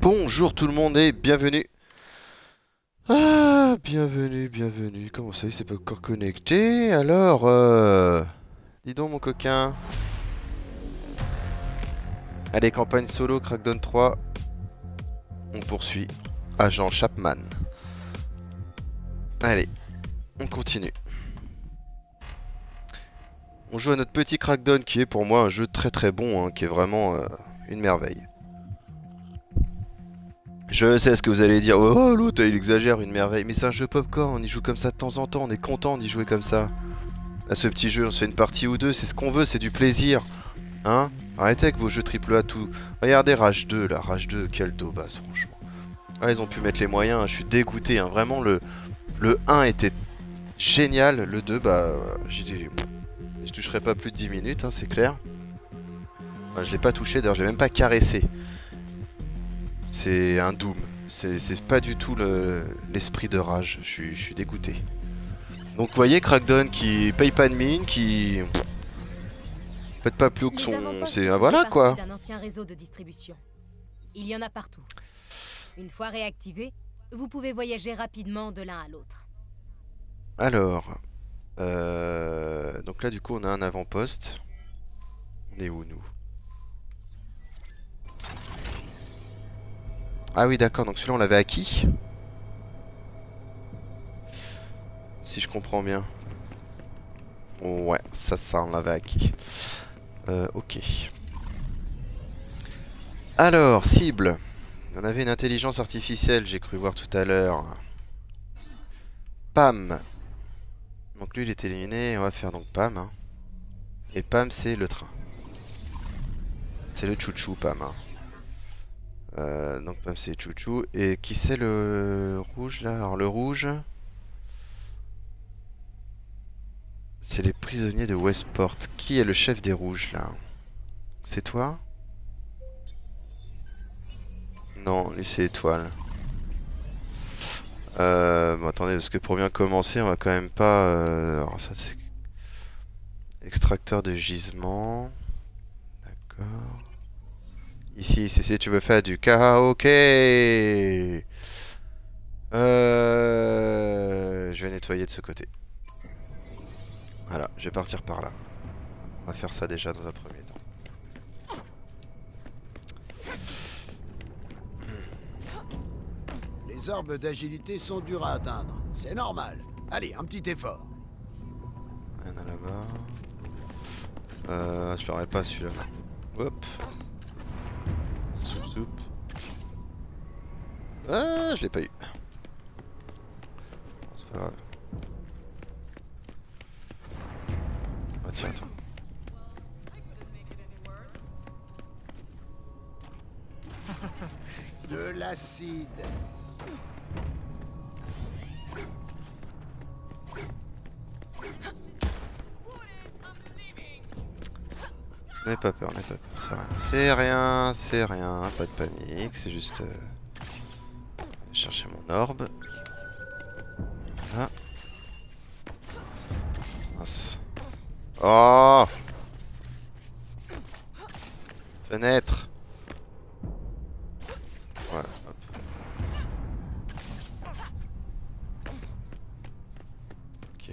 Bonjour tout le monde et bienvenue. Ah, bienvenue. Comment ça, il s'est pas encore connecté? Alors, dis donc mon coquin. Allez, campagne solo, Crackdown 3. On poursuit. Agent Chapman. Allez, on continue. On joue à notre petit Crackdown qui est pour moi un jeu très bon, hein, qui est vraiment une merveille. Je sais ce que vous allez dire, oh l'autre il exagère, une merveille, mais c'est un jeu popcorn, on y joue comme ça de temps en temps, on est content d'y jouer comme ça. À ce petit jeu, on se fait une partie ou deux, c'est ce qu'on veut, c'est du plaisir. Hein? Arrêtez avec vos jeux AAA tout. Regardez Rage 2 là, Rage 2, quel daubasse franchement. Ah, ils ont pu mettre les moyens, je suis dégoûté, hein. Vraiment le 1 était génial, le 2 bah je toucherai pas plus de 10 minutes, hein, c'est clair. Enfin, je l'ai pas touché, d'ailleurs je l'ai même pas caressé. C'est un Doom. C'est pas du tout l'esprit de Rage. Je suis dégoûté. Donc vous voyez Crackdown qui paye pas de mine, qui pète pas plus haut que son... C'est voilà quoi. D'un ancien réseau de distribution. Il y en a partout. Une fois réactivé, vous pouvez voyager rapidement de l'un à l'autre. Alors, donc là du coup on a un avant-poste. On est où nous? Ah oui d'accord, donc celui-là on l'avait acquis. Si je comprends bien. Ouais, ça on l'avait acquis. Ok. Alors, cible. On avait une intelligence artificielle, j'ai cru voir tout à l'heure. Pam. Donc lui il est éliminé, on va faire donc Pam. Hein. Et Pam c'est le train. C'est le chouchou Pam. Hein. Donc Pam c'est chouchou. Et qui c'est le rouge là? Alors le rouge... C'est les prisonniers de Westport. Qui est le chef des rouges là? C'est toi? Non, lui c'est Étoile. Bon attendez, parce que pour bien commencer, on va quand même pas... Alors ça c'est... Extracteur de gisement. D'accord. Ici, c'est tu veux faire du karaoké. Je vais nettoyer de ce côté. Voilà, je vais partir par là. On va faire ça déjà dans un premier temps. Les orbes d'agilité sont durs à atteindre. C'est normal. Allez, un petit effort. Rien à là-bas. Je l'aurais pas celui-là. Hop. Soup. Ah, je l'ai pas eu. Bon, c'est pas grave. Ah tiens, attends. De l'acide. N'aie pas peur, c'est rien, pas de panique, c'est juste chercher mon orbe. Voilà. Mince. Oh! Fenêtre! Voilà, hop. Ok.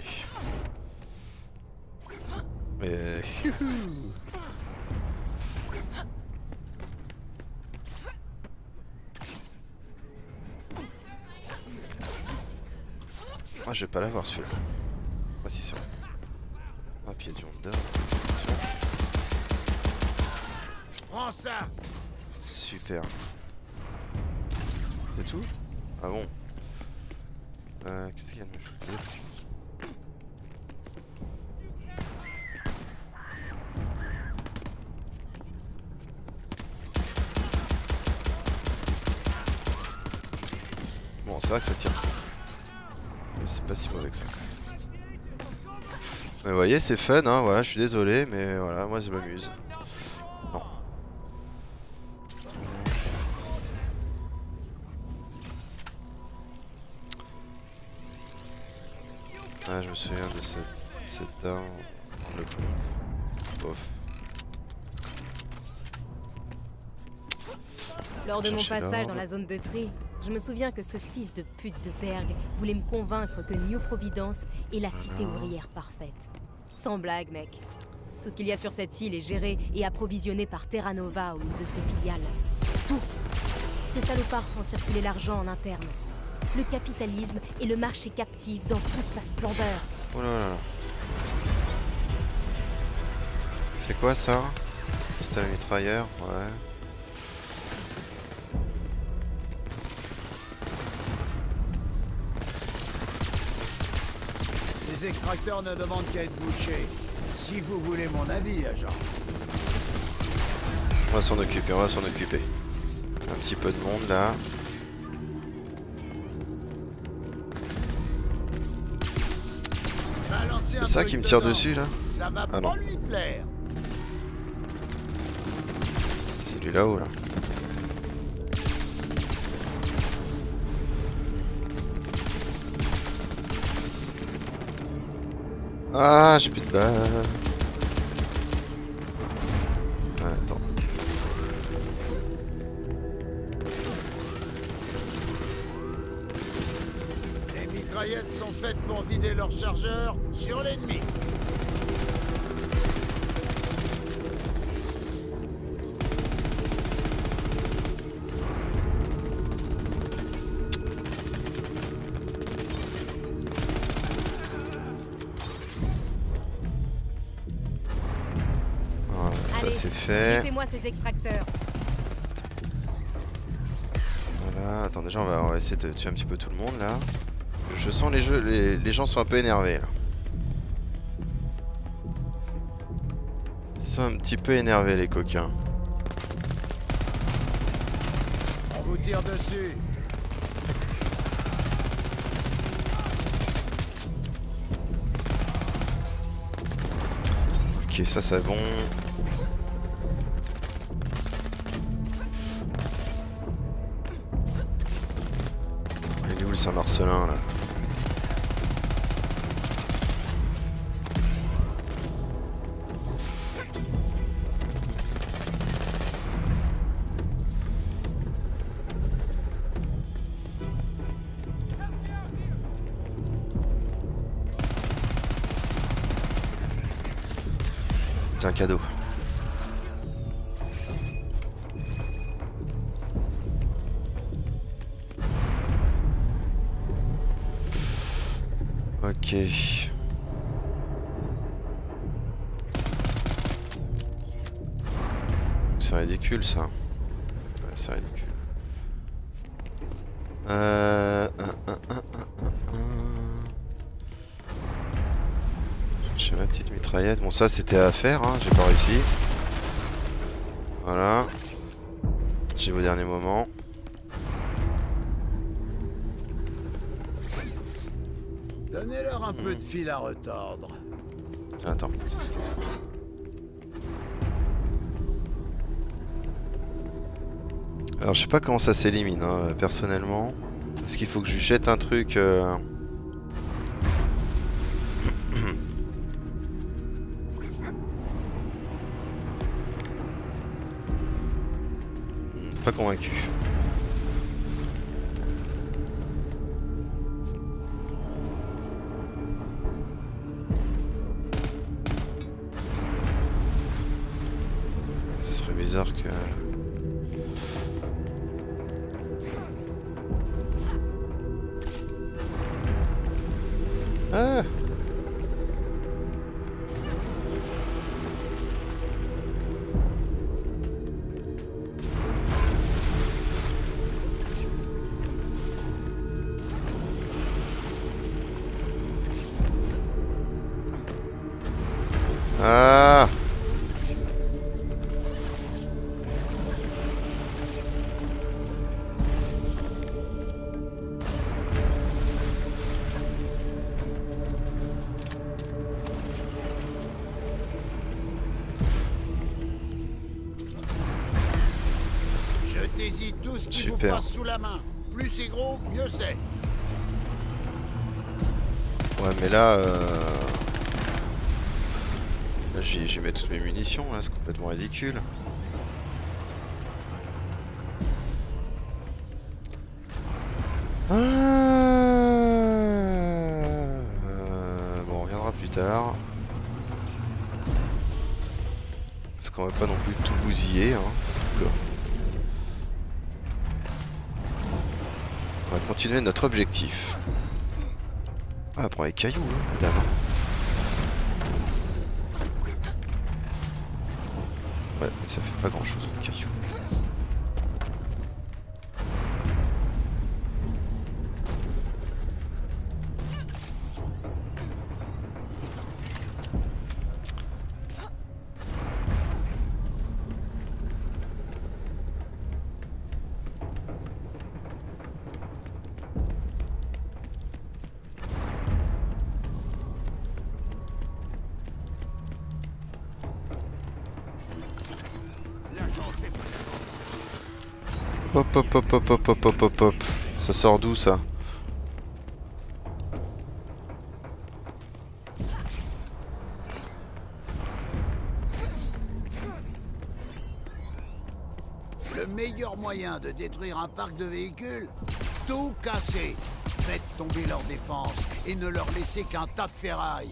Ah, je vais pas l'avoir celui-là. Voici ça. Ah, puis il y a du Honda. Prends ça. Super. C'est tout? Ah bon? Qu'est-ce qu'il y a de me shooter? Bon, c'est vrai que ça tire. Mais c'est pas si mauvais que ça quand même. Mais vous voyez, c'est fun, hein, voilà, je suis désolé, mais voilà, moi je m'amuse. Non. Ah, je me souviens de cette arme, le pompe. Bof. Lors de mon Chercher passage l'ordre. dans la zone de tri, je me souviens que ce fils de pute de Berg voulait me convaincre que New Providence est la cité ouvrière parfaite. Sans blague, mec. Tout ce qu'il y a sur cette île est géré et approvisionné par Terra Nova ou une de ses filiales. Tout. Ces salopards font circuler l'argent en interne. Le capitalisme et le marché captif dans toute sa splendeur. Oh là là. C'est quoi ça? Pistolet mitrailleur, ouais. Ces extracteurs ne demandent qu'à être bouchés. Si vous voulez mon avis, agent. On va s'en occuper, on va s'en occuper. Un petit peu de monde là. Balancez un C'est ça truc qui me tire dedans. dessus là? Ça va Ah non. pas lui plaire. C'est lui là-haut là. Ah, j'ai plus de balles. Ouais, attends. Les mitraillettes sont faites pour vider leur chargeur sur l'ennemi. Voilà, ça Allez, c'est fait. Fais-moi ces extracteurs. Voilà, attends, déjà on va essayer de tuer un petit peu tout le monde là. Je sens les gens sont un peu énervés là. Ils sont un petit peu énervés les coquins. On vous tire dessus. Ok, ça c'est bon. Il est où le Saint-Marcelin là? C'est un cadeau. Ok. C'est ridicule ça. Ouais, c'est ridicule. J'ai ma petite mitraillette. Bon, ça c'était à faire, hein. J'ai pas réussi. Voilà. J'ai vos derniers moments. Donnez-leur un peu de fil à retordre. Attends. Alors je sais pas comment ça s'élimine hein, personnellement. Est-ce qu'il faut que je lui jette un truc Pas convaincu. Ce serait bizarre que... Ah! Ah! Jetez-y tout ce qui vous Super. passe sous la main. Plus c'est gros, mieux c'est. Ouais mais là... Là j'y mets toutes mes munitions là, c'est complètement ridicule. Bon, on reviendra plus tard. Parce qu'on va pas non plus tout bousiller. Hein. Oula. On va continuer notre objectif. Ah, elle prend les cailloux, hein, madame. Ouais, mais ça fait pas grand chose, les cailloux. Hop hop hop hop hop hop hop hop hop. Ça sort d'où ça? Le meilleur moyen de détruire un parc de véhicules, tout casser. Faites tomber leur défense et ne leur laissez qu'un tas de ferraille.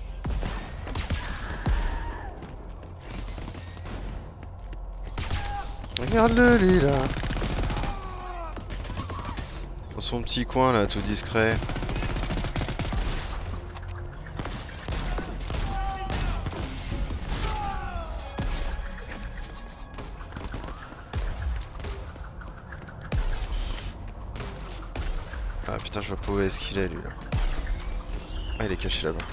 Regarde-le lui là. Dans son petit coin là, tout discret. Ah putain, je vois pas où est-ce qu'il est lui là. Ah, il est caché là-bas.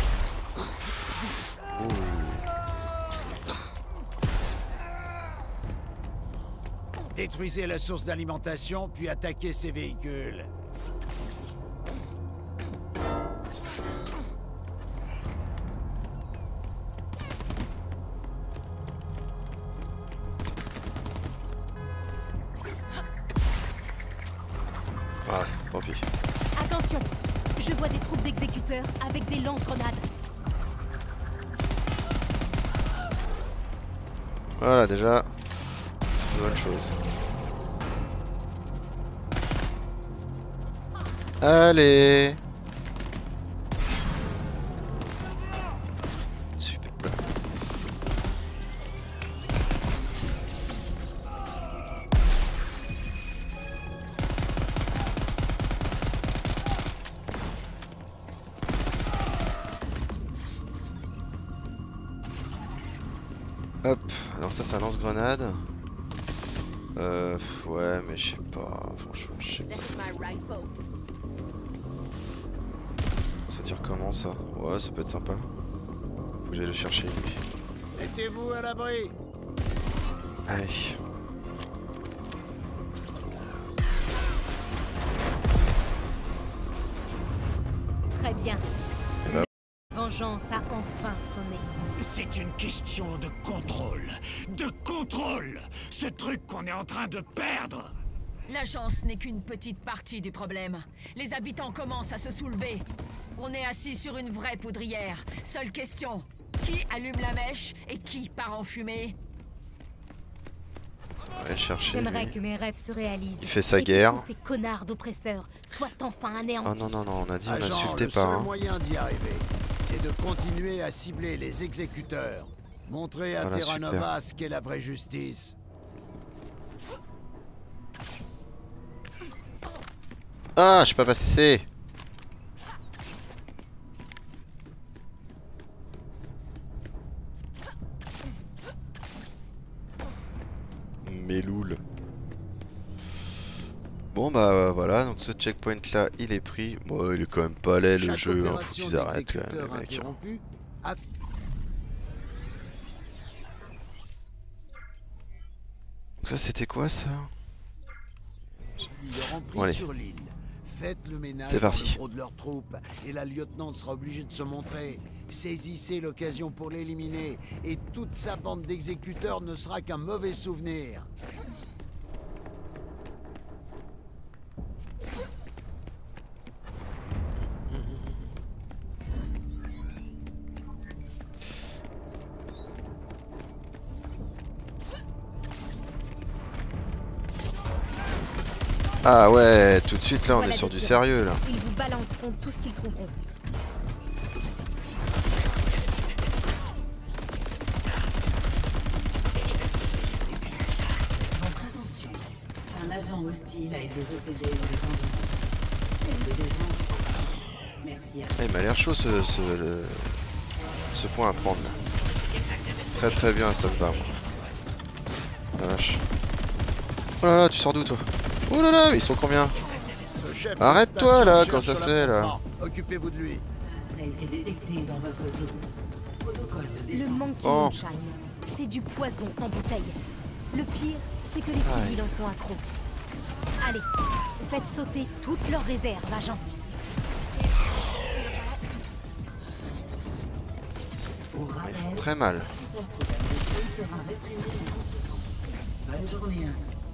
Détruisez la source d'alimentation, puis attaquez ces véhicules. Ah, tant pis. Attention, je vois des troupes d'exécuteurs avec des lance-grenades. Voilà, déjà, c'est une bonne chose. Allez. Super. Hop, alors ça c'est un lance-grenade. Ouais, mais je sais pas, franchement, je sais pas. Ça tire comment ça? Ouais, ça peut être sympa. Faut que j'aille le chercher lui. Mettez-vous à l'abri. Allez. Très bien. Eh ben. Vengeance a enfin sonné. C'est une question de contrôle. De contrôle! Ce truc qu'on est en train de perdre! L'agence n'est qu'une petite partie du problème. Les habitants commencent à se soulever. On est assis sur une vraie poudrière. Seule question, qui allume la mèche et qui part en fumée? On va aller chercher. J'aimerais Lui. que mes rêves se réalisent. Il fait sa et guerre. Que tous ces connards d'oppresseurs soient enfin anéantis. Oh non, non, non, on a dit on Agent, n'insultait le pas. seul Hein. moyen d'y arriver, c'est de continuer à cibler les exécuteurs. Montrer à Voilà, Terra super. Nova ce qu'est la vraie justice. Ah, je suis pas passé. Méloul. Bon bah voilà, donc ce checkpoint là il est pris. Bon, il est quand même pas laid le Chaque jeu, hein, faut opération qu'ils arrêtent quand même d'exécuteur les mecs. Hein. interrompue a- Donc ça c'était quoi ça? Ils leur ont pris Bon, allez. sur l'île. Faites le ménage C'est dans parti. le gros de leurs troupes et la lieutenante sera obligée de se montrer. Saisissez l'occasion pour l'éliminer et toute sa bande d'exécuteurs ne sera qu'un mauvais souvenir. Ah ouais, tout de suite là on Voilà est sur des du tyrans. sérieux là. Ils vous balanceront tout ce qu'ils trouveront. Votre attention. Un agent hostile a été repéré dans les environs. Système de défense. Merci à Ah, il m'a l'air chaud ce point à prendre là. Très très bien, ça me va moi. La vache. Oh là là, tu sors d'où toi? Oh là là, mais ils sont combien? Ce chef de Arrête-toi, station là, cherche quand ça se fait, là. l'appartement. Occupez-vous de lui. a été détecté dans votre zone. Protocole de Le défense. Monkey Oh. Moonshine, c'est du poison en bouteille. Le pire, c'est que les civils en sont accros. Allez, faites sauter toutes leurs réserves, agent. Pour rappel, Très mal. votre protection sera réprimée en conséquence. Bonne journée.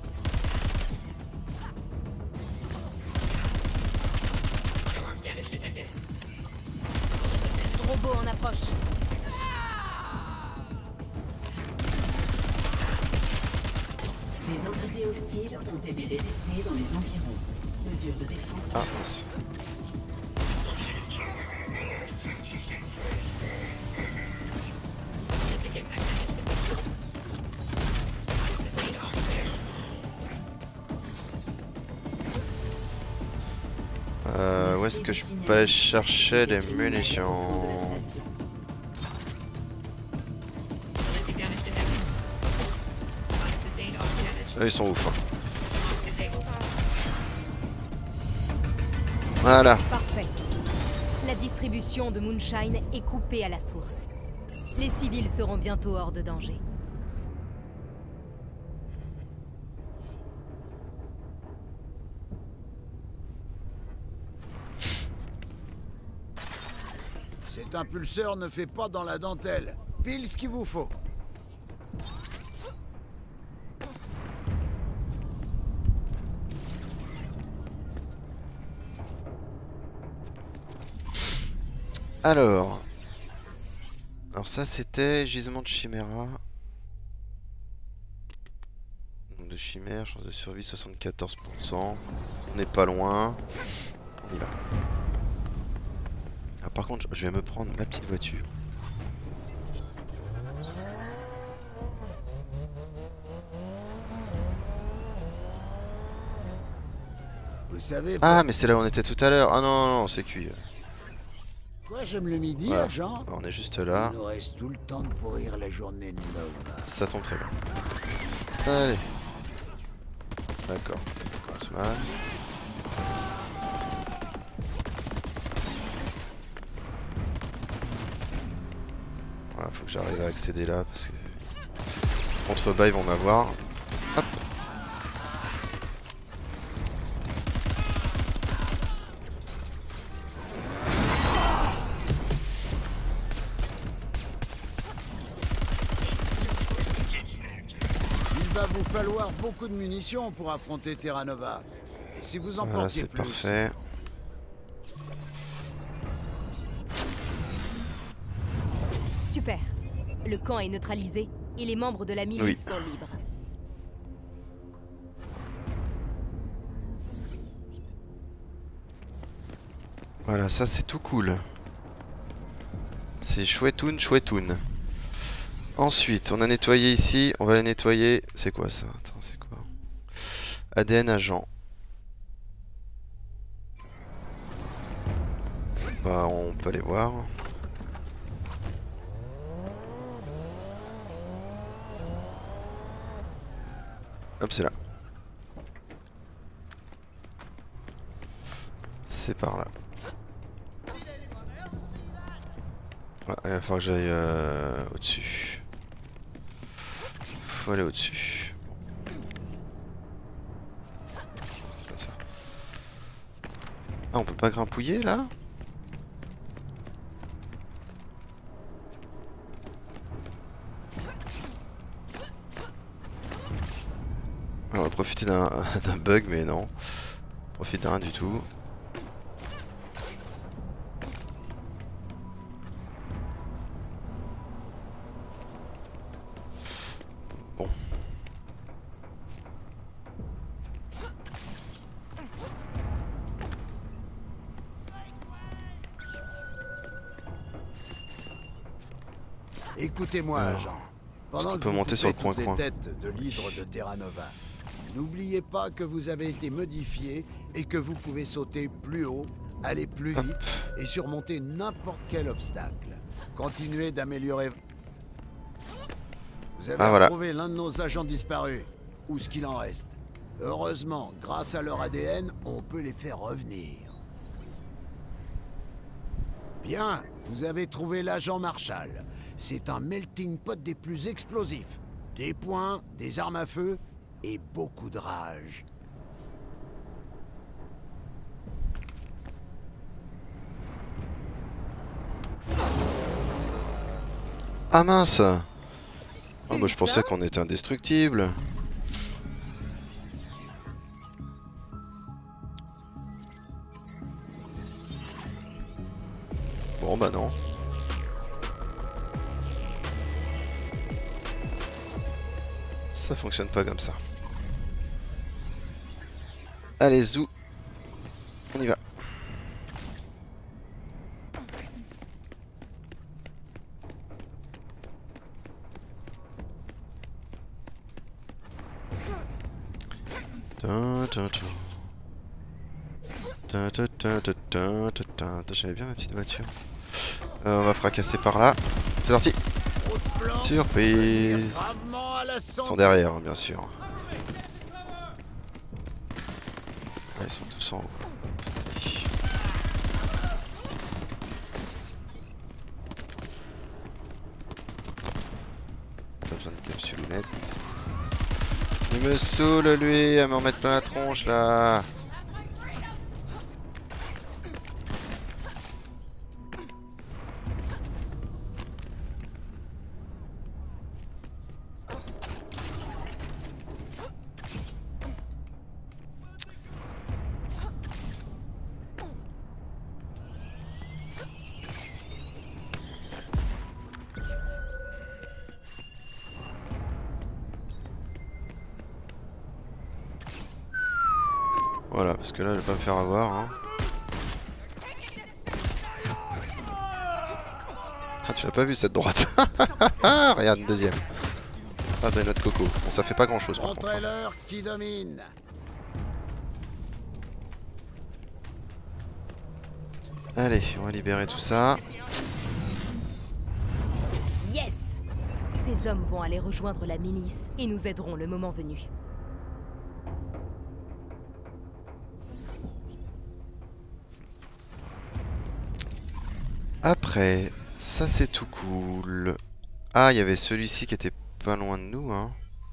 Robot en approche. Les entités hostiles ont été détectées dans les environs. Mesure de défense. Ah mince. Où est-ce que je peux aller chercher les munitions? Eux ils sont ouf. Hein. Voilà. Parfait. La distribution de Moonshine est coupée à la source. Les civils seront bientôt hors de danger. Cet impulseur ne fait pas dans la dentelle. Pile ce qu'il vous faut. Alors ça c'était gisement de chiméra. Nombre de chimères, chance de survie 74%. On n'est pas loin. On y va. Ah, par contre je vais me prendre ma petite voiture. Vous savez Ah mais c'est là où on était tout à l'heure. Ah non, non, non c'est cuit. quoi j'aime le midi, Voilà. agent? On est juste là. Il nous reste tout le temps de pourrir la journée de Nova. Ça tombe très bien. Allez. D'accord. Ça commence mal. Voilà, faut que j'arrive à accéder là parce que contrebas ils vont m'avoir. Hop. Il va vous falloir beaucoup de munitions pour affronter Terra Nova. Et si vous en Voilà, portiez c'est plus, parfait. Super. Le camp est neutralisé et les membres de la milice sont libres. Voilà, ça c'est tout cool. C'est chouettoun, chouettoun. Ensuite, on a nettoyé ici. On va les nettoyer. C'est quoi ça? Attends, c'est quoi? ADN agent. Bah, on peut aller voir. Hop, c'est là. C'est par là. Ouais, il va falloir que j'aille au-dessus. Faut aller au-dessus. C'est pas ça. Ah, on peut pas grimpouiller là? On va profiter d'un bug, mais non. On profite de rien du tout. Bon. Écoutez-moi, agent. Pendant qu'on que peut vous monter sur le coupez toutes coin-coin. les têtes de l'hydre de Terra Nova, n'oubliez pas que vous avez été modifié et que vous pouvez sauter plus haut, aller plus vite et surmonter n'importe quel obstacle. Continuez d'améliorer. Vous avez voilà. retrouvé l'un de nos agents disparus, ou ce qu'il en reste. Heureusement, grâce à leur ADN, on peut les faire revenir. Bien, vous avez trouvé l'agent Marshall. C'est un melting pot des plus explosifs. Des poings, des armes à feu et beaucoup de rage. Ah mince! Oh bah je pensais qu'on était indestructible. Bon bah non. Ça fonctionne pas comme ça. Allez zou. On y va. J'avais bien ma petite voiture. On va fracasser par là. C'est parti. Surprise. Ils sont derrière, hein, bien sûr. Ah, ils sont tous en haut. Pas besoin de capsule lunette. Il me saoule lui à me remettre plein la tronche là. Voilà, parce que là, je vais pas me faire avoir. Hein. Ah, tu l'as pas vu cette droite. Regarde, deuxième. Ah, de notre coco. Bon, ça fait pas grand chose par contre. Montrez-leur qui domine. Allez, on va libérer tout ça. Yes! Ces hommes vont aller rejoindre la milice et nous aideront le moment venu. Après, ça c'est tout cool. Ah, il y avait celui-ci qui était pas loin de nous, hein.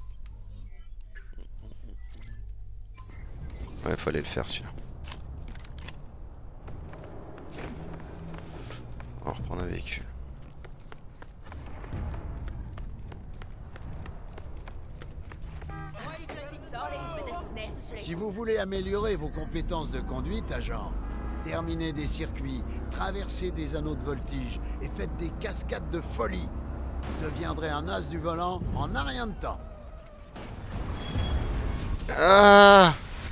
Ouais, fallait le faire celui-là. On va reprendre un véhicule. Si vous voulez améliorer vos compétences de conduite, agent, terminez des circuits, traversez des anneaux de voltige et faites des cascades de folie. Vous deviendrez un as du volant en un rien de temps. Ah!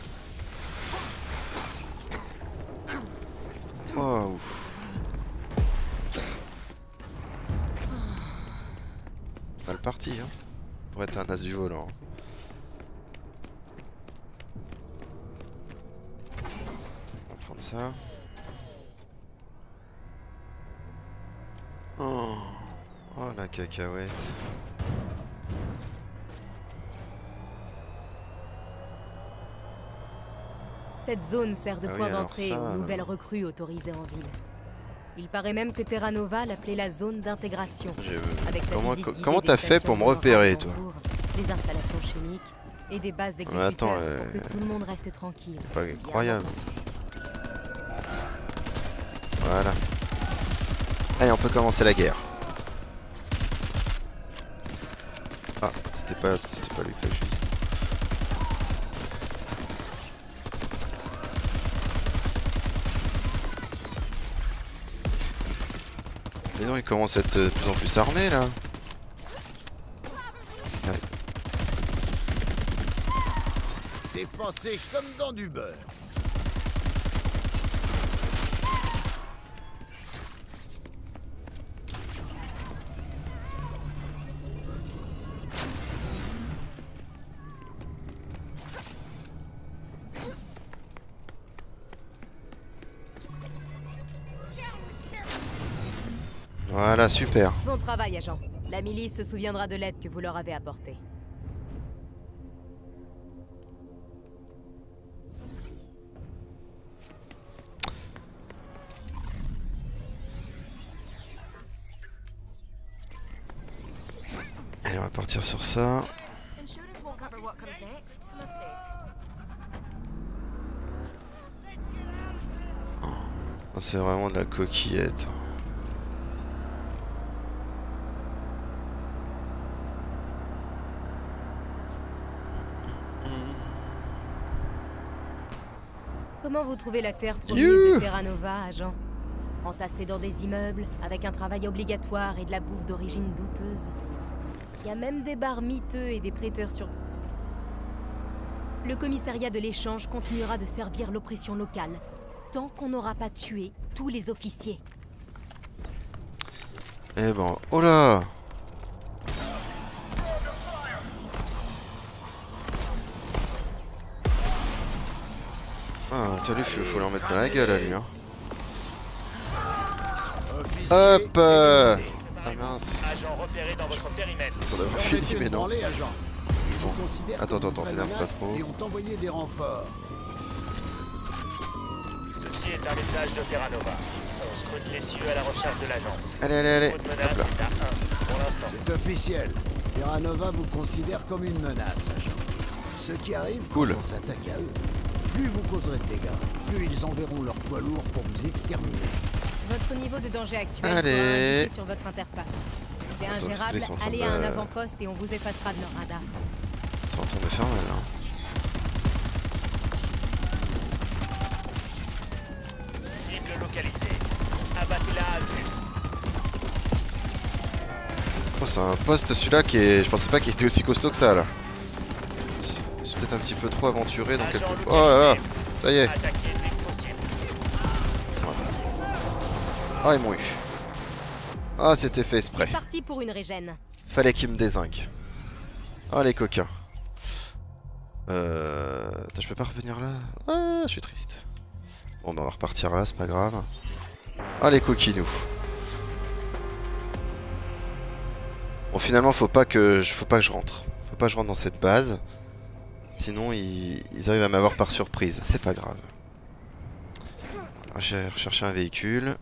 Oh, ouf. Mal parti, hein. Pour être un as du volant. On va prendre ça. Oh, oh la cacahuète. Cette zone sert de Ah oui, point alors d'entrée ça, aux nouvelles recrues autorisées en ville. Il paraît même que Terra Nova l'appelait la zone d'intégration. Avec sa visite guidée Comment des t'as fait pour me stations repérer, toi? des installations chimiques et des bases d'exécuteurs attends, pour que tout le monde reste tranquille. Pas incroyable. Voilà. Allez, on peut commencer la guerre. Ah, c'était pas lui que je vise. Mais non, il commence à être de plus en plus armé là. Ouais. C'est passé comme dans du beurre. Voilà, super. Bon travail, agent. La milice se souviendra de l'aide que vous leur avez apportée. Allez, on va partir sur ça. Oh, c'est vraiment de la coquillette. Comment vous trouvez la terre promise de Terra Nova, agent? Entassée dans des immeubles, avec un travail obligatoire et de la bouffe d'origine douteuse. Il y a même des bars miteux et des prêteurs sur... Le commissariat de l'échange continuera de servir l'oppression locale, tant qu'on n'aura pas tué tous les officiers. Eh ben, oh là! Ah, t'as lui, faut lui en mettre plein la gueule à lui, hein. Hop! Ah mince. Agent repéré dans votre périmètre. Ça doit fini, mais non. Attends, t'énerve pas trop. Et ont envoyé des renforts. Ceci est un message de Terra Nova. On scrute les cieux à la recherche de l'agent. Allez. Code Hop menace là. est à 1 pour l'instant. C'est officiel. Terra Nova vous considère comme une menace, agent. Ce qui arrive, Cool. quand on s'attaque à eux, plus vous causerez de dégâts, plus ils enverront leur poids lourd pour vous exterminer. Votre niveau de danger actuel Allez. sera indiqué sur votre interface. C'est Attends, parce que là, ingérable, ils sont en train allez de- à un avant-poste et on vous effacera de leur radar. Ils sont en train de faire mal, hein. Cible localisée. Abattez-la à vue. Oh, c'est un poste celui-là qui est... Je pensais pas qu'il était aussi costaud que ça, là. Je suis peut-être un petit peu trop aventuré dans quelques... Oh là là. Ça y est. Attaquez dès que possible. Ah, ils m'ont eu. Ah, c'était fait exprès. Parti pour une régène. Fallait qu'ils me dézinguent. Ah, les coquins. Attends, je peux pas revenir là? Ah, je suis triste. Bon, bah, on va repartir là, c'est pas grave. Ah, les coquinous. Bon, finalement, faut pas que je rentre. Faut pas que je rentre dans cette base. Sinon, ils arrivent à m'avoir par surprise. C'est pas grave. J'ai recherché un véhicule.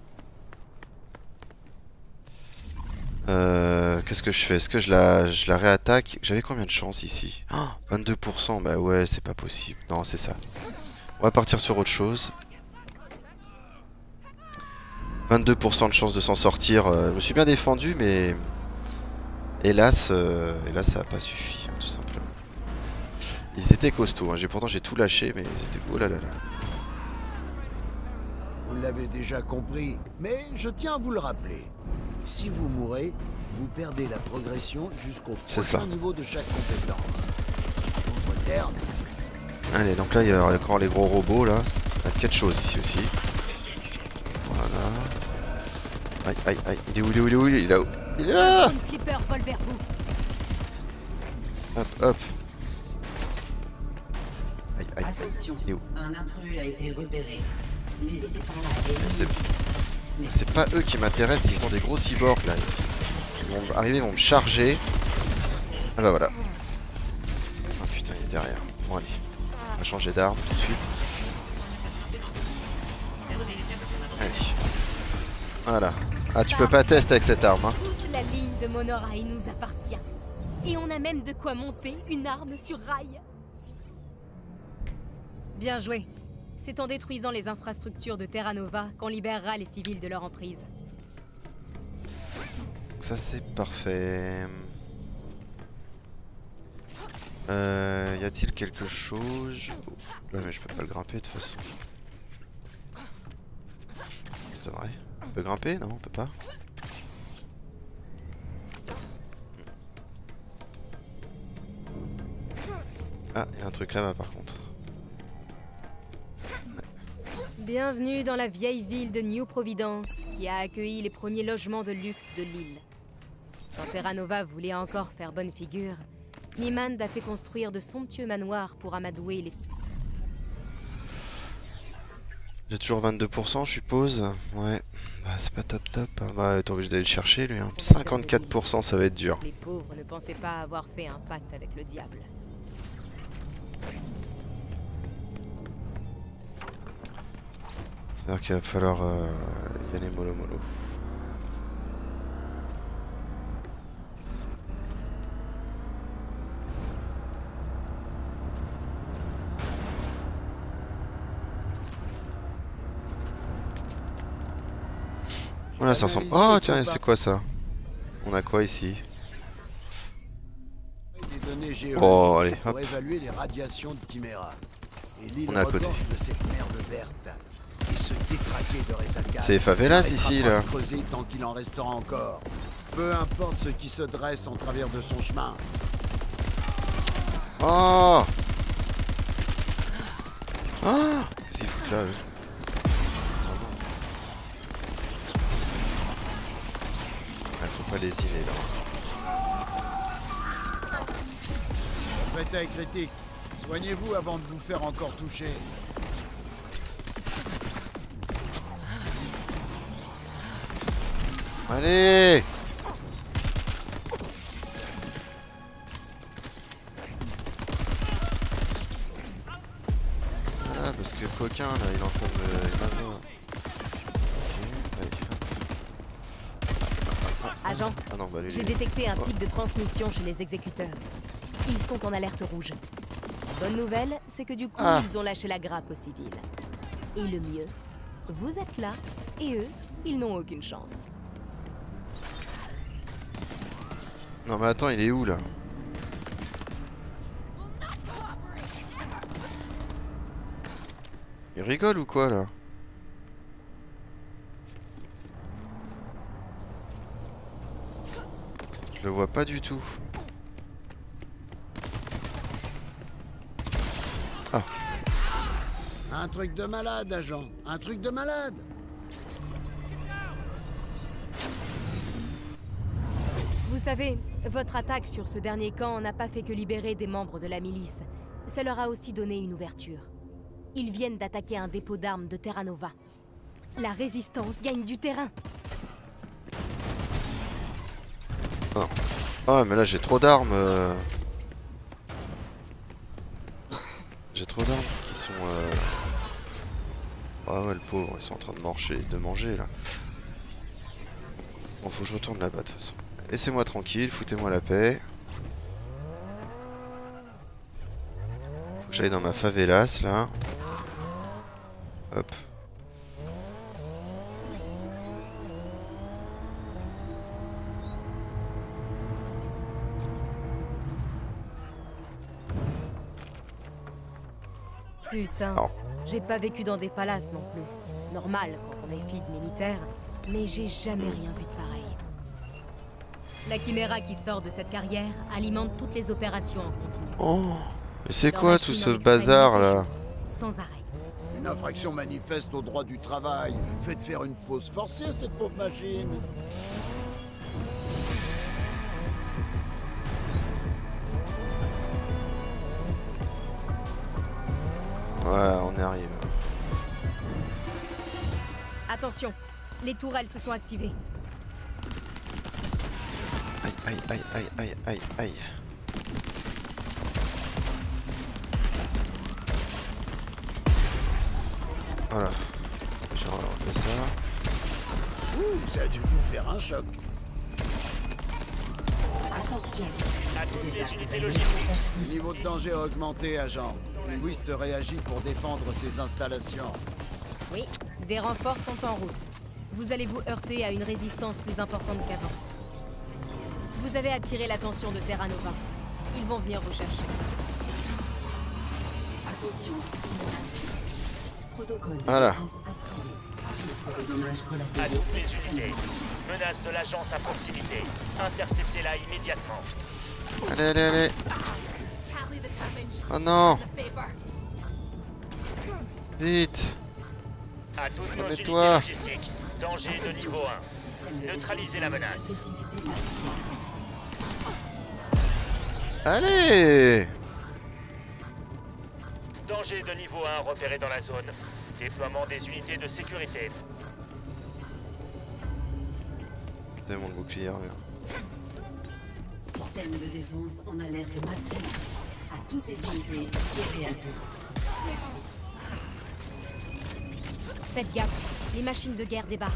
Qu'est-ce que je fais? Est-ce que je la réattaque? J'avais combien de chance ici? Oh, 22%, bah ouais, c'est pas possible. Non, c'est ça. On va partir sur autre chose. 22% de chance de s'en sortir. Je me suis bien défendu, mais... Hélas, ça a pas suffi, hein, tout simplement. Ils étaient costauds, hein. Pourtant j'ai tout lâché, mais c'était... Oh là là là. Vous l'avez déjà compris, mais je tiens à vous le rappeler. Si vous mourrez, vous perdez la progression jusqu'au C'est ça. prochain niveau de chaque compétence. En d'autres termes, Allez, donc là il y a encore les gros robots là. Il y a quelque chose ici aussi. Voilà. Aïe. Il est où? Il est là-haut. Il est là. Une flipper vole vers vous. Hop. Aïe. Attention, Il est où? un intrus a été repéré. N'hésitez pas à l'éliminer. C'est pas eux qui m'intéressent, ils ont des gros cyborgs là. Ils vont arriver, ils vont me charger. Ah bah voilà. Ah putain, il est derrière. Bon allez. On va changer d'arme tout de suite. Allez. Voilà. Ah, tu peux pas tester avec cette arme, hein. Toute la ligne de monorail nous appartient. Et on a même de quoi monter une arme sur rail. Bien joué. C'est en détruisant les infrastructures de Terra Nova qu'on libérera les civils de leur emprise. Ça c'est parfait. Y a-t-il quelque chose? Ouais, mais je peux pas le grimper de toute façon. Ça devrait. On peut grimper? Non, on peut pas. Ah, y a un truc là-bas par contre. Bienvenue dans la vieille ville de New Providence, qui a accueilli les premiers logements de luxe de l'île. Quand Terra Nova voulait encore faire bonne figure, Niemand a fait construire de somptueux manoirs pour amadouer les... J'ai toujours 22%, je suppose. Ouais. Bah, c'est pas top top. Hein. Bah, t'es obligé d'aller le chercher lui. Hein. 54%, ça va être dur. Les pauvres ne pensaient pas avoir fait un pacte avec le diable. C'est-à-dire qu'il va falloir y aller mollo mollo. Voilà, ça ressemble. Oh tiens, c'est quoi ça? On a quoi ici? Des données géologiques Oh allez, hop. pour évaluer les radiations de Chimera. Et l'île On est à côté. regorge de cette merde verte. Et se détraquer de Resaca. C'est les favelas ici là. Creuser tant qu'il en restera encore. Peu importe ce qui se dresse en travers de son chemin. Oh. Ah. Qu'est-ce qu'ils foutent là eux? Faut pas lésiner là. Bataille critique. Soignez-vous avant de vous faire encore toucher. Allez. Ah parce que le coquin là il est en train de me... Agent, Ah non, bah, lui, j'ai détecté un pic de transmission chez les exécuteurs. Ils sont en alerte rouge. Bonne nouvelle, c'est que du coup, ils ont lâché la grappe aux civils. Et le mieux, vous êtes là, et eux, ils n'ont aucune chance. Non mais attends, il est où là? Il rigole ou quoi là? Je le vois pas du tout. Ah. Un truc de malade, agent. Un truc de malade. Vous savez, votre attaque sur ce dernier camp n'a pas fait que libérer des membres de la milice. Ça leur a aussi donné une ouverture. Ils viennent d'attaquer un dépôt d'armes de Terra Nova. La résistance gagne du terrain. Oh. Ah mais là j'ai trop d'armes. J'ai trop d'armes qui sont... Ah ouais le pauvre, ils sont en train de manger là. Bon faut que je retourne là-bas de toute façon. Laissez-moi tranquille, foutez-moi la paix. Faut que j'aille dans ma favelas là. Hop. Putain, j'ai pas vécu dans des palaces non plus. Normal quand on est fille de militaire, mais j'ai jamais rien vu de pareil. La Chimera qui sort de cette carrière alimente toutes les opérations en continu. Oh, mais c'est Leur quoi machine tout ce en bazar là? expérimentation, sans arrêt. Une infraction manifeste au droit du travail. Faites faire une pause forcée à cette pauvre machine. Voilà, on y arrive. Attention, les tourelles se sont activées. Aïe, aïe, aïe, aïe, aïe, aïe, aïe. Voilà. J'ai refait ça. Ouh, ça a dû vous faire un choc. Attention. À toutes les unités logistiques. Le niveau de danger a augmenté, agent. Linguiste réagit pour défendre ses installations. Oui, des renforts sont en route. Vous allez vous heurter à une résistance plus importante qu'avant. Vous avez attiré l'attention de Terra Nova. Ils vont venir vous chercher. Attention. Protocole. Voilà. Activé. Dommages À collatéraux. toutes les unités. Menace de l'agence à proximité. Interceptez-la immédiatement. Allez, allez, allez. Oh non. Vite. À toutes nos unités Remets-toi. logistiques. Danger de niveau 1. Neutralisez la menace. Allez. Danger de niveau 1 repéré dans la zone. Déploiement des unités de sécurité. monter mon bouclier armure. Système de défense en alerte maximum. À toutes les unités tirées à vue. Faites gaffe, les machines de guerre débarquent.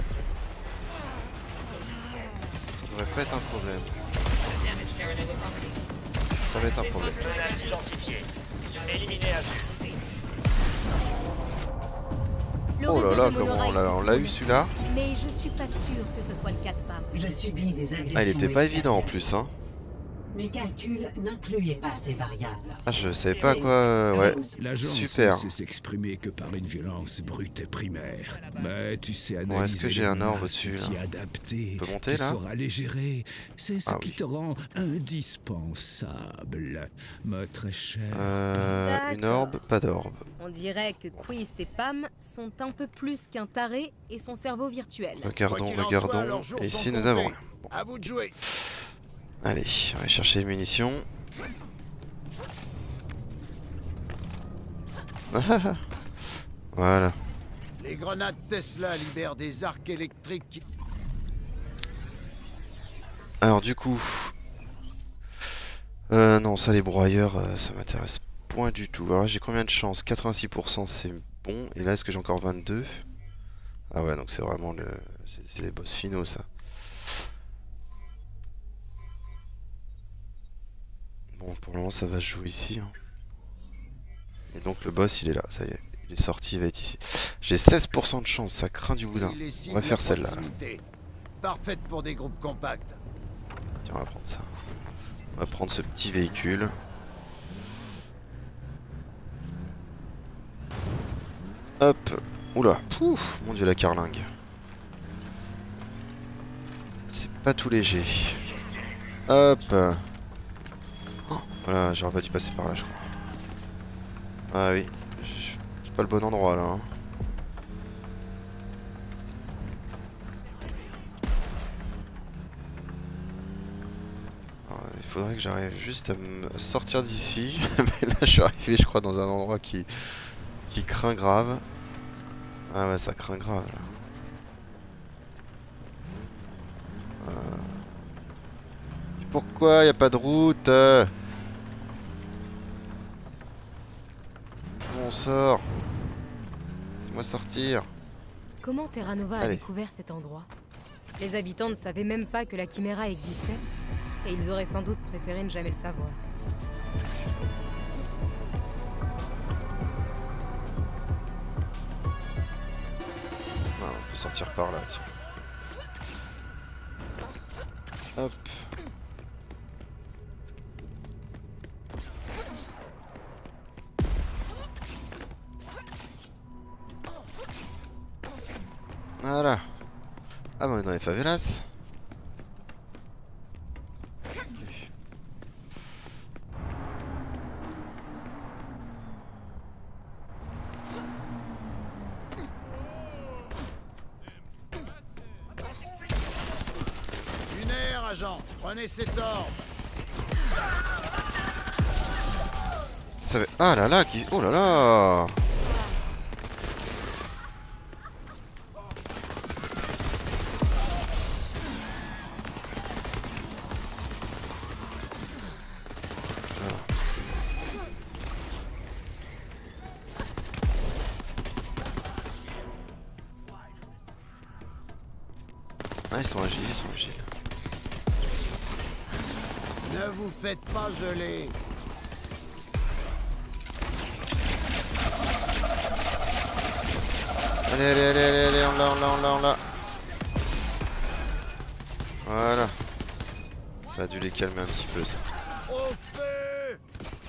Ça devrait pas être un problème. Ça va être un problème. Menace identifiée. Éliminé à vue. Le Oh là réseau là, de comment monorail on l'a eu celui-là? Mais je suis pas sûr que ce soit le cas de Pam. Je subis des agressions. Ah, il était pas évident en extérieures. plus, hein. Mes calculs n'incluaient pas ces variables. Ah, je savais pas à quoi. Ouais. L'agence Super. ne sait s'exprimer que par une violence brute et primaire. Mais tu sais Bon, analyser est-ce que j'ai un menaces, orbe au-dessus, t'y là adapter, On peut monter, tu là sauras les gérer. C'est ce Ah qui oui. te rend indispensable, ma très chère. Une orbe, pas d'orbe. On dirait que Quist et Pam sont un peu plus qu'un taré et son cerveau virtuel. Regardons, Quoi qu'il en regardons. soit, leurs jours Et sont ici nous comptés. avons rien. Bon. À vous de jouer. Allez, on va chercher les munitions. Voilà. Les grenades Tesla libèrent des arcs électriques qui... Alors du coup... non, ça les broyeurs, ça m'intéresse point du tout. Alors j'ai combien de chance? 86% c'est bon. Et là est-ce que j'ai encore 22? Ah ouais, donc c'est vraiment le... C'est les boss finaux ça. Bon, pour le moment ça va se jouer ici. Hein. Et donc le boss il est là, ça y est. Il est sorti, il va être ici. J'ai 16% de chance, ça craint du boudin. les On cibles va faire à celle-là. proximité. Parfaite pour des groupes compacts. Tiens, on va prendre ça. On va prendre ce petit véhicule. Hop. Oula. Pouf. Mon dieu, la carlingue. C'est pas tout léger. Hop. Oh, voilà, j'aurais pas dû passer par là, je crois. Ah oui. C'est pas le bon endroit, là. Hein. Il faudrait que j'arrive juste à me sortir d'ici. Mais là je suis arrivé je crois dans un endroit qui craint grave. Ah ouais, ça craint grave là. Pourquoi y a pas de route Comment on sort? Laissez-moi sortir. Comment Terra Nova a Allez. découvert cet endroit? Les habitants ne savaient même pas que la Chimera existait, et ils auraient sans doute préféré ne jamais le savoir. Ah, on peut sortir par là, tiens. Hop. Voilà. Ah bah on est dans les favelas. Ok. Une aire, agent. Prenez cet orbe. Ça va... Ah là là, qui... Oh là là. Ah, ils sont agiles, ils sont agiles. Ne vous faites pas geler. Allez, allez, allez, allez, allez, on l'a, on l'a, on l'a, on l'a. Voilà. Ça a dû les calmer un petit peu, ça. Au feu!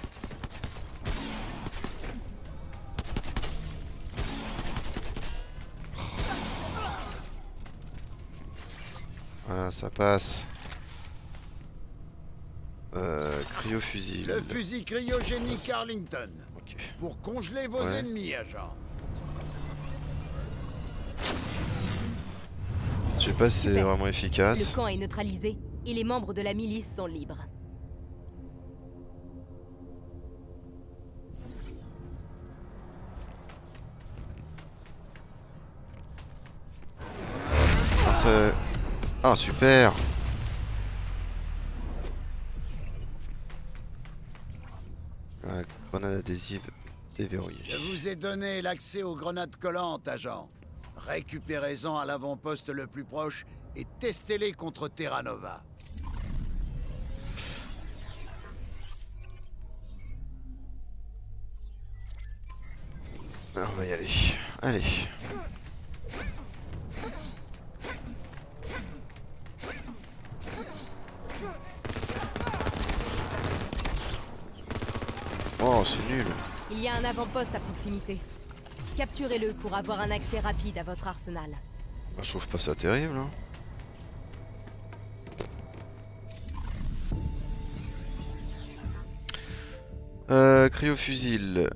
Voilà, ça passe. Cryofusil. Le fusil cryogénique Arlington. Ok. Pour congeler vos Ouais. ennemis, agent. Je sais pas si c'est Super. vraiment Le efficace. camp est neutralisé, et les membres de la milice sont libres. Ah, ça... Ah super. Grenade adhésive déverrouillée. Je vous ai donné l'accès aux grenades collantes, agent. Récupérez-en à l'avant-poste le plus proche et testez-les contre Terra Nova. Ah, on va y aller. Allez. Oh, c'est nul. Il y a un avant-poste à proximité. Capturez-le pour avoir un accès rapide à votre arsenal. Bah, je trouve pas ça terrible. Hein. Cryofusil.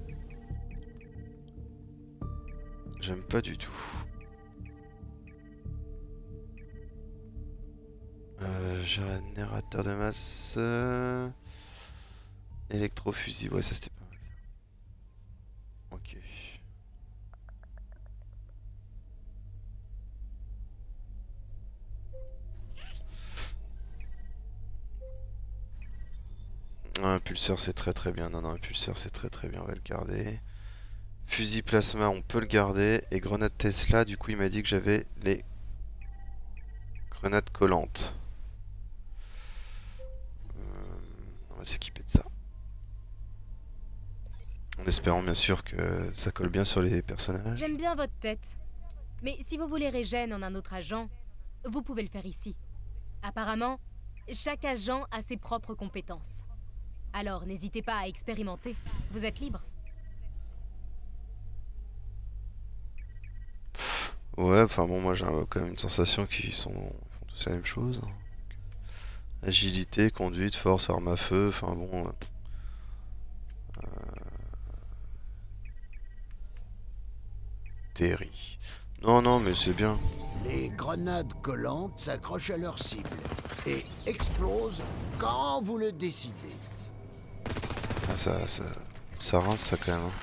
J'aime pas du tout. Générateur de masse. Électrofusil. Ouais, ça c'était pas mal. Ok. Un pulseur c'est très bien. Non, un pulseur c'est très bien. On va le garder. Fusil plasma, on peut le garder. Et grenade Tesla, du coup, il m'a dit que j'avais les grenades collantes. On va s'équiper de ça. En espérant bien sûr que ça colle bien sur les personnages. J'aime bien votre tête. Mais si vous voulez régène en un autre agent, vous pouvez le faire ici. Apparemment, chaque agent a ses propres compétences. Alors n'hésitez pas à expérimenter. Vous êtes libre. Ouais, enfin bon, moi j'ai quand même une sensation qu'ils font tous la même chose. Agilité, conduite, force, arme à feu, enfin bon... Terry. Non, mais c'est bien. Les grenades collantes s'accrochent à leur cible et explosent quand vous le décidez. Ah, ça rince ça quand même. Hein.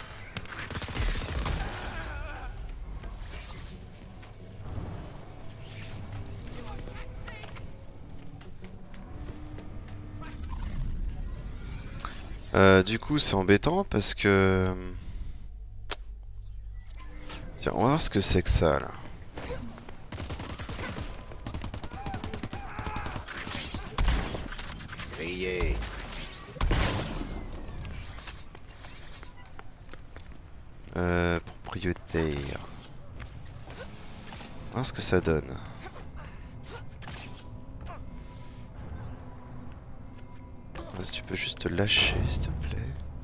Du coup c'est embêtant parce que... Tiens, on va voir ce que c'est que ça là. Criez. Propriétaire. On va voir ce que ça donne. Si tu peux juste te lâcher, s'il te plaît.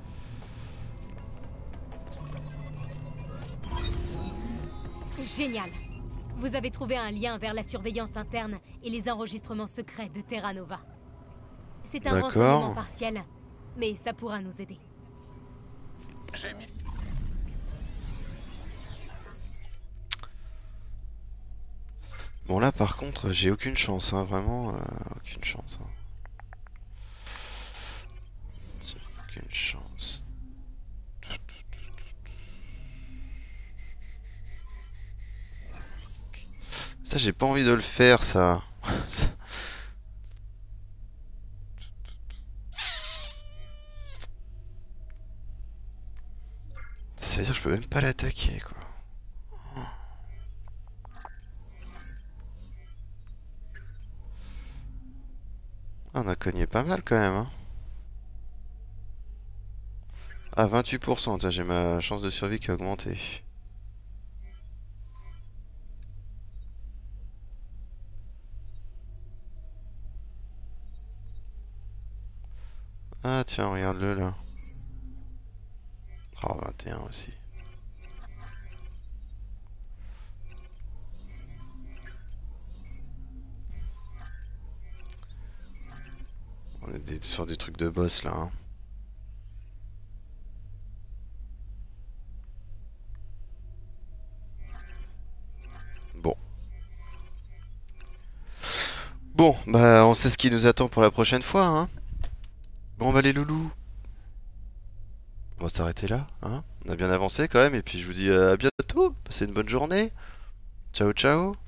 Génial. Vous avez trouvé un lien vers la surveillance interne et les enregistrements secrets de Terra Nova. C'est un renseignement partiel, mais ça pourra nous aider. Bon là par contre j'ai aucune chance, hein, vraiment aucune chance. Hein. Aucune chance. Ça j'ai pas envie de le faire ça. Ça veut dire que je peux même pas l'attaquer quoi. Ah, on a cogné pas mal quand même hein. Ah 28%, tiens j'ai ma chance de survie qui a augmenté. Ah tiens regarde-le là. Oh 21 aussi. On est sur des trucs de boss là hein. Bon, bah on sait ce qui nous attend pour la prochaine fois, hein. Bon bah les loulous, on va s'arrêter là, hein. On a bien avancé quand même, et puis je vous dis à bientôt, passez une bonne journée. Ciao ciao.